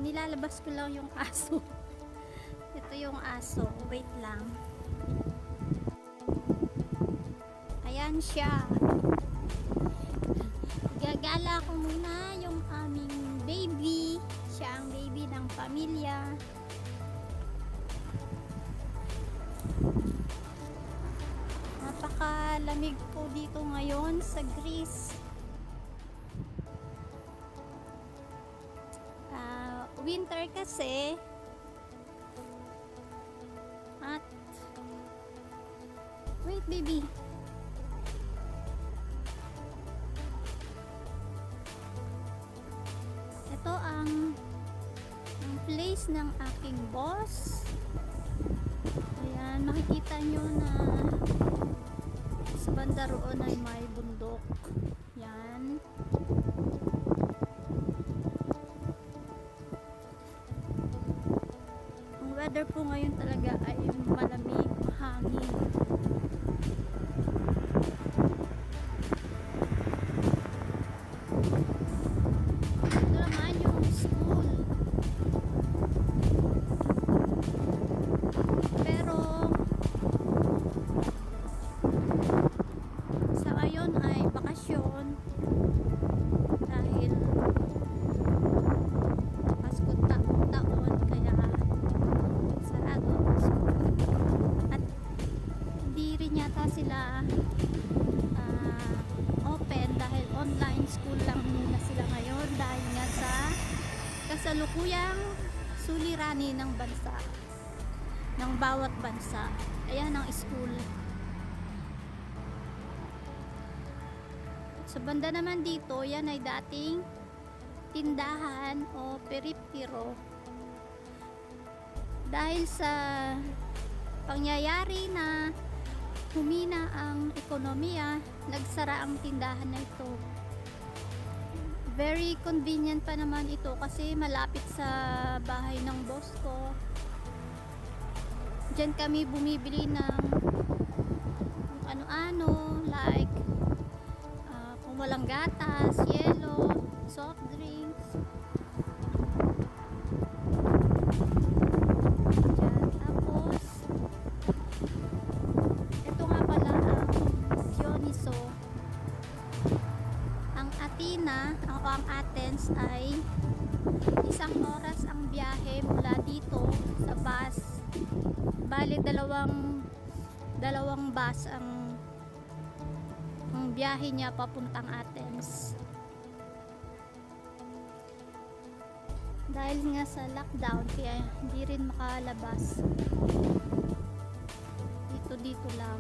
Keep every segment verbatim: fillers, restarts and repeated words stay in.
nilalabas ko lang yung aso. Ito yung aso, wait lang. Ayan siya. Gagala ko muna yung aming baby. Siya ang baby ng pamilya. Napakalamig po dito ngayon sa Greece. Uh, winter kasi. At wait baby. Ito ang, ang place ng aking boss. Ayan, makikita nyo na sa banda roon ay may bundok. Yan. Ang weather po ngayon talaga ay malamig, hangin. Ito naman yung school. Pero sa ngayon ay bakasyon dahil Pasko taon taon kaya sarado ang school at hindi rin yata sila uh, open dahil online school lang muna sila ngayon dahil nga sa kasalukuyang suliranin ng bansa, ng bawat bansa. Ayan ang school. Sa banda naman dito, yan ay dating tindahan o periptero. Dahil sa pangyayari na humina ang ekonomiya, nagsara ang tindahan na ito. Very convenient pa naman ito kasi malapit sa bahay ng boss ko. Diyan kami bumibili ng ano-ano, like uh, kung walang gatas, yelo, soft drinks. Diyan. Tapos ito nga pala ang Dioniso. Ang Athena o ang Athens ay isang oras ang biyahe mula dito sa bus. Bali dalawang dalawang bus ang ang biyahe niya papuntang Athens. Dahil nga sa lockdown kaya hindi rin makalabas. Dito dito lang.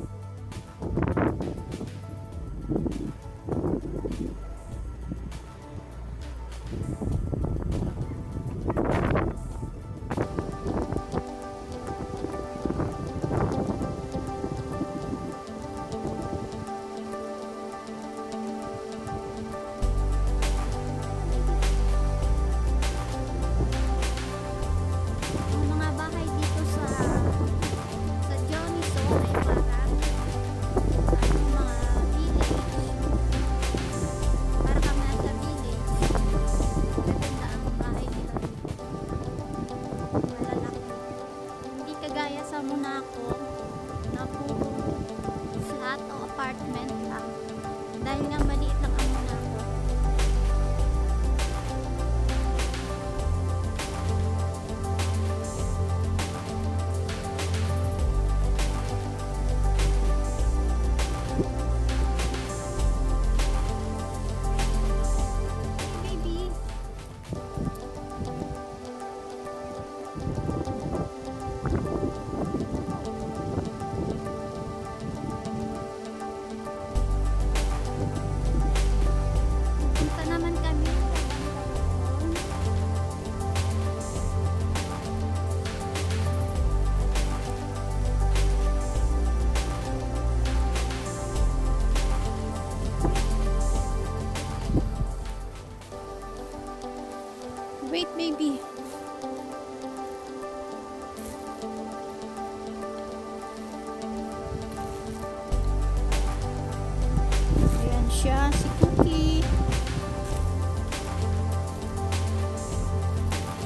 Dahil nga maliit lang ang Monaco. Baby. Wait, baby. Ayan siya, si Cookie.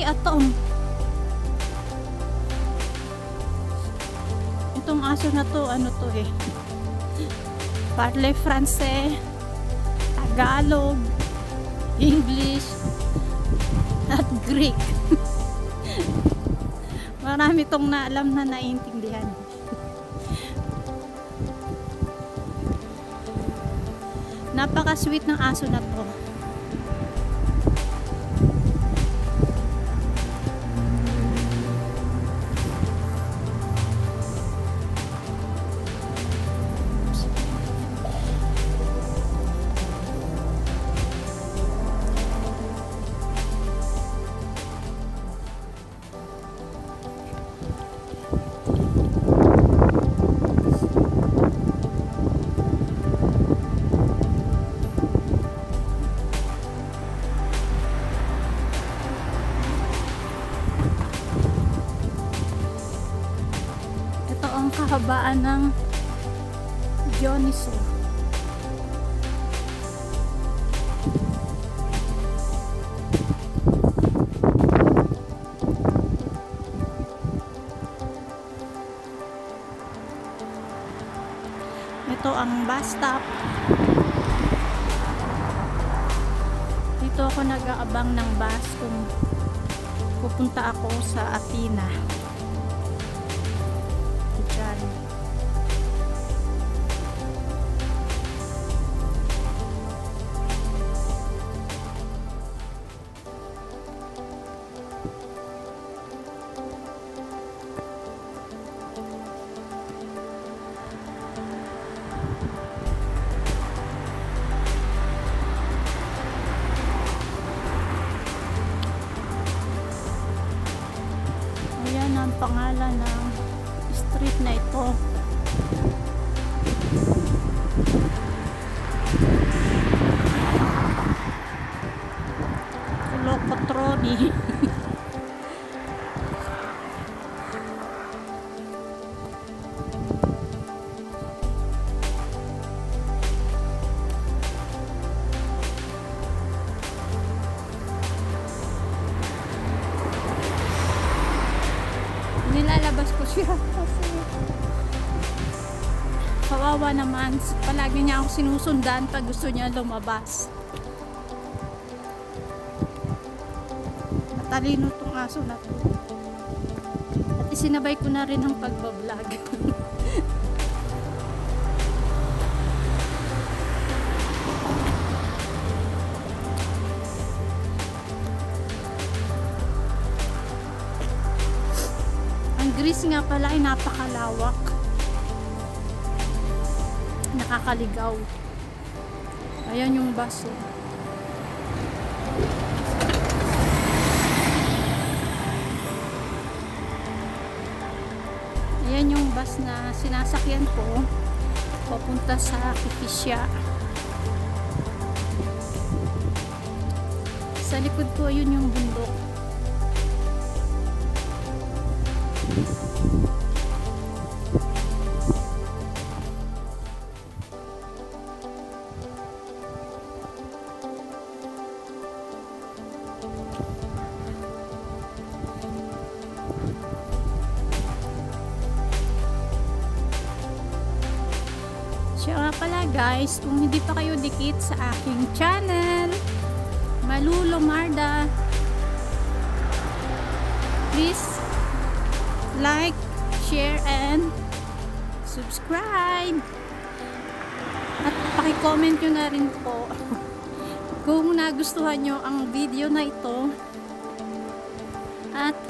atong. Itong aso na to, ano to eh. Parle Francais, Tagalog, English, at Greek. Marami tong naalam na naiintindihan. Napaka-sweet ng aso na to. Kahabaan ng Dioniso. Ito ang bus stop. Dito ako nag-aabang ng bus kung pupunta ako sa Athena. Ayan ang pangalan ng street na ito. Locotroni. Nilalabas ko siya kasi kawawa naman, palagi niya ako sinusundan pag gusto niya lumabas. Matalino tong aso na to at isinabay ko na rin ang pagbablog. Greece nga pala ay napakalawak, nakakaligaw. Ayan yung bus oh. Ayan yung bus na sinasakyan ko papunta sa Kifisya. Sa likod ko yun yung bundok. Siya nga pala guys, kung hindi pa kayo dikit sa aking channel, Malu Lomarda, please like, share, and subscribe. At paki-comment nyo na rin po kung nagustuhan nyo ang video na ito. At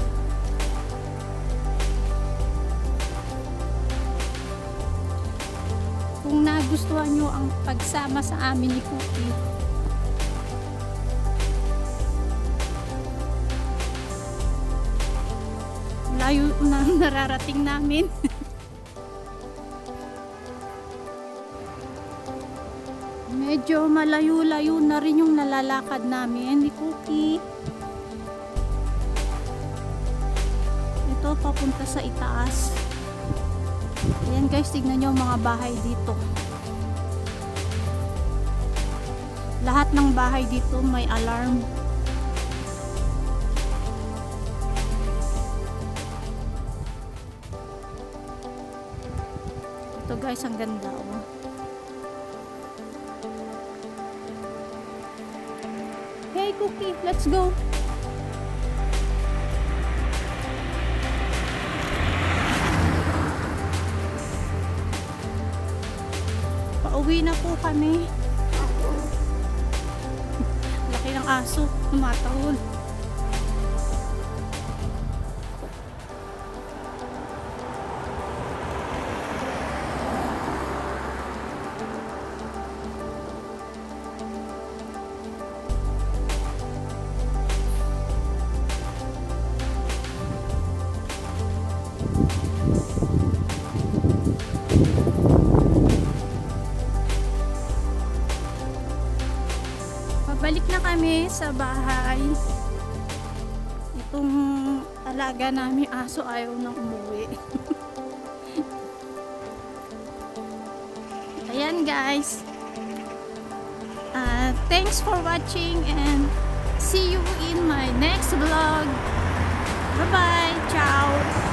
kung nagustuhan nyo ang pagsama sa amin ni Cookie. Layo na nararating namin. Medyo malayo-layo na rin yung nalalakad namin ni Cookie. Ito papunta sa itaas. Ayan guys, tignan nyo mga bahay dito. Lahat ng bahay dito may alarm. guys, ang ganda oh. Hey Cookie, let's go. Pauwi na po kami. Laki ng aso, tumatahol. Balik na kami sa bahay. Itong alaga namin aso ayaw na umuwi. Ayan guys. Uh, thanks for watching and see you in my next vlog. Bye bye. Ciao.